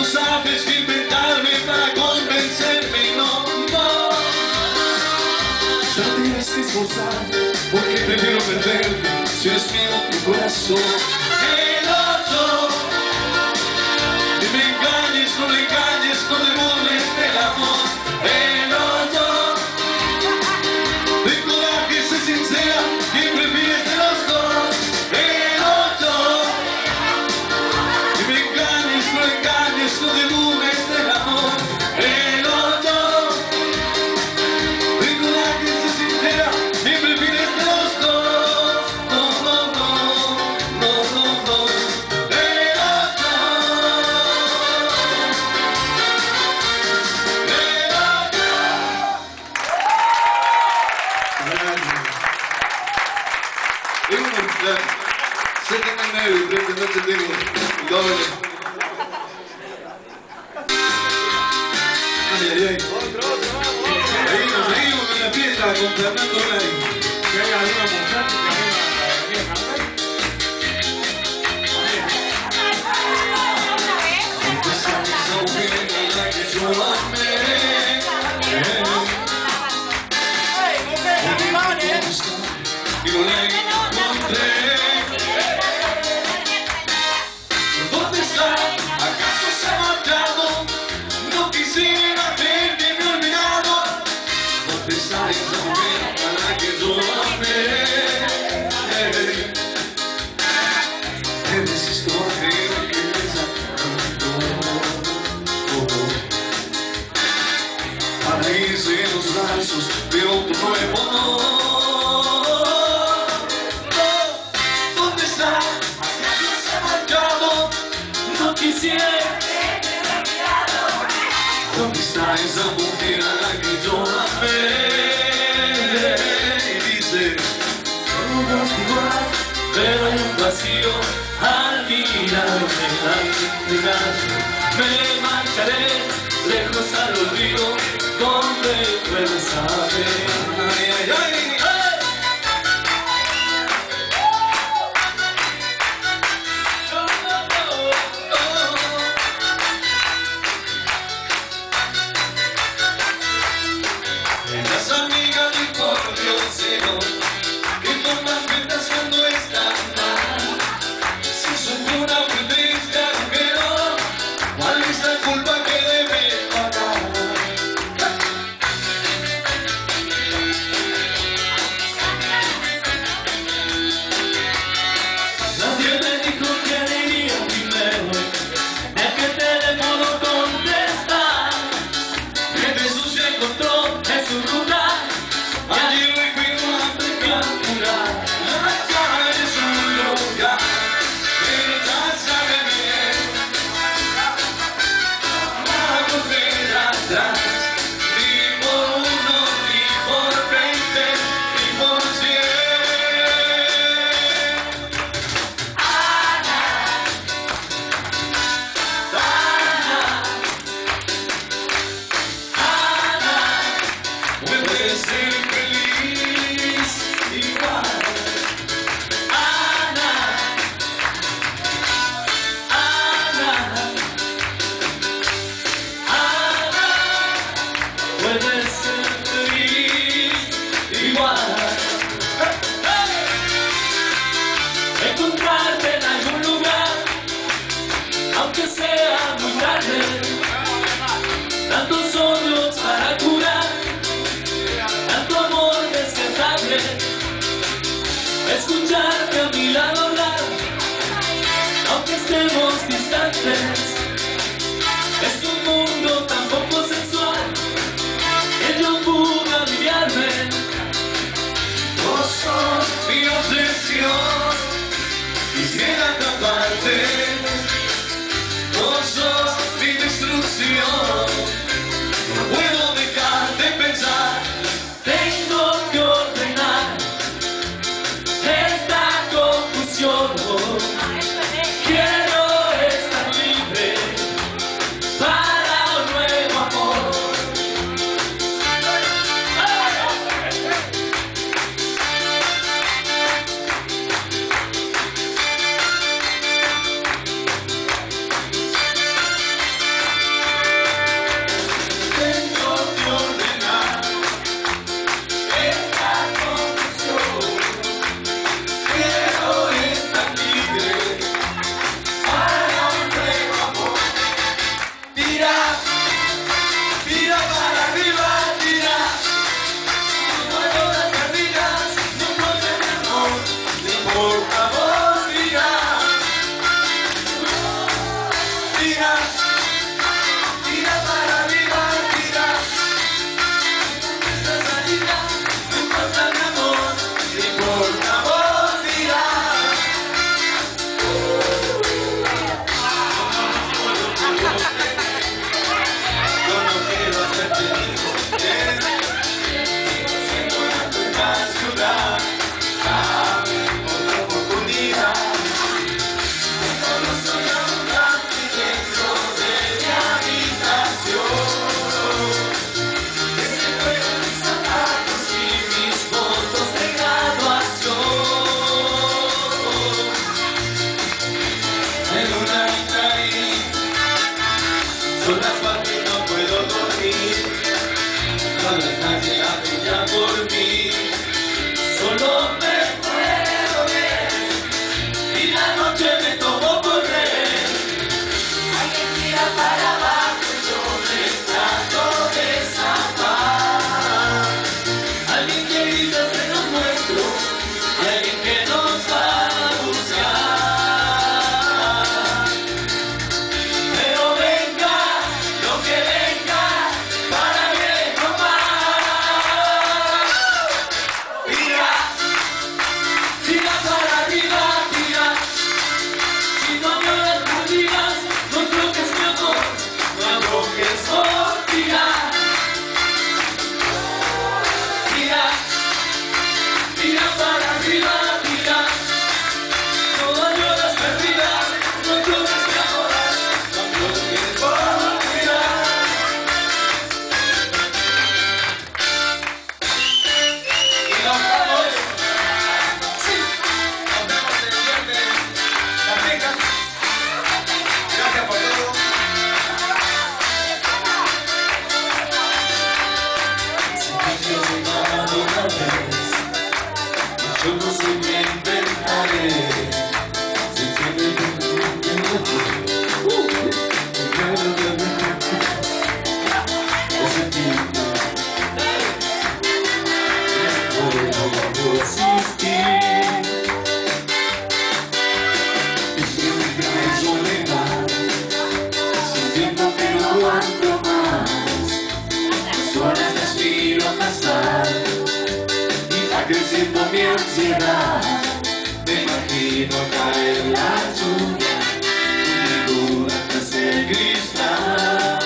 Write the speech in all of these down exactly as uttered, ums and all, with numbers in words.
sabes qué inventarme para convencerme, no, no. Ya tienes que esforzar, porque prefiero perderte si es mío tu corazón. El otro, ni me engañes, no me engañes, no me burles del amor. El otro, ten coraje, sé sincera, ¿quién prefieres de los dos? El otro, ni me engañes, no me engañes, no me burles del amor. El otro, ten coraje, sé sincera, ¿quién prefieres de los dos? No, no, no, no, no, no. El otro, el otro. Es una verdad. Sé que me nervio, pero esta noche tengo el doble. Ay, ay, ay. Otro, otro, vamos. Seguimos, seguimos con la fiesta con Fernando Blay. Si hay alguna mujer que venga a cantar. Esa mujer es la que yo amé. Y no la encontré. ¿Dónde está? ¿Acaso se ha marchado? No quisiera verme olvidado. ¿Dónde está esa mujer a la que yo amé? Me resisto a creer que esa para irse en los brazos de otro nuevo amor. ¿Dónde está? ¿Acaso se ha marchado? No quisiera verte olvidado. ¿Dónde está esa mujer a la que yo amé? Y dice, todos igual, pero hay un vacío al mirarme, al mirarme. Me marcharé lejos al olvido, donde puedes saber. Ay, ay, ay. Las amigas del pueblo cero, que toman cuentas cuando están mal. Si son una violencia, pero ¿cuál es la culpa que debe pagar? Nadie me dijo que diría primero, de qué teléfono contestar. Que Jesús se encontró en su ruta. Allí recuerdo a procurar la cara de su lugar. Ella sabe bien, nada volver atrás, ni por uno, ni por veinte, ni por cien. Ana, Ana, Ana, puede ser feliz igual. Ana, Ana, Ana, puede ser feliz igual. Encontrarte en algún lugar, aunque sea muy tarde. Tantos odios para curar, tanto amor descartable. Escucharte a mi lado hablar, aunque estemos distantes. Es un mundo tan poco sensual que yo pude aliviarme. Vos sos mi obsesión, quisiera atraparte, tira, tira para arriba, tira. Esta salida, no importa mi amor, no importa vos, tira. Yo no quiero hacerte hijo, siendo una nueva ciudad, dame otra oportunidad. Solo soy abundante dentro de mi habitación. Ese fueron mis zapatos y mis fotos de graduación. En una vitrina son las cuatro y no puedo dormir. Toda la calle brilla por mí. Solo me puedo ver y la noche me tomó por rehén. Alguien tira para abajo y yo me trato de zafar. Alguien que grita entre los nuestros y alguien que nos va a buscar. Pero venga lo que venga, para bien no más. Tira, tira para arriba, tira. Si no lloras, no digas, no toques mi amor, no toques vos, tira. Tira, tira para arriba, tira. No lloras, perdida, no toques mi amor, no toques vos, tira. Y nos vamos. Nos vemos el viernes. Las Vegas. Gracias por todo. Si te has llegado una vez, yo no sé me inventaré. Si tienes un momento, quiero verme ese tipo. Puedo resistir. Siempre me soledad, sintiendo que no aguanto más. Las horas las miro pasar y va creciendo mi ansiedad. Me imagino caer la lluvia, tu figura tras el cristal.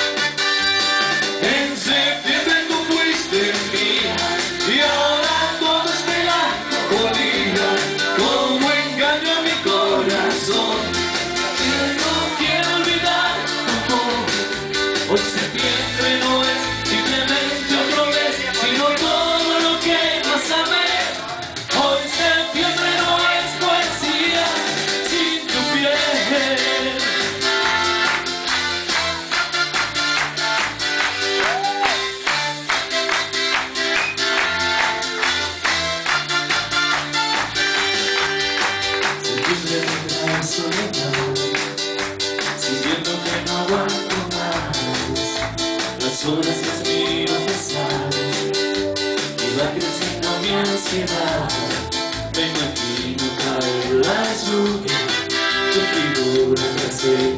En septiembre tú fuiste mía y ahora todo es melancolía. Como engaño a mi corazón, que no quiero olvidar tu amor. Hoy septiembre no es simplemente otro mes, sino todo lo que más amé. Hoy septiembre no es poesía sin tu piel. Septiembre de la soledad, sintiendo que no aguanto más. Las horas las miro pasar y va creciendo mi ansiedad. Me imagino caer la lluvia, tu figura tras el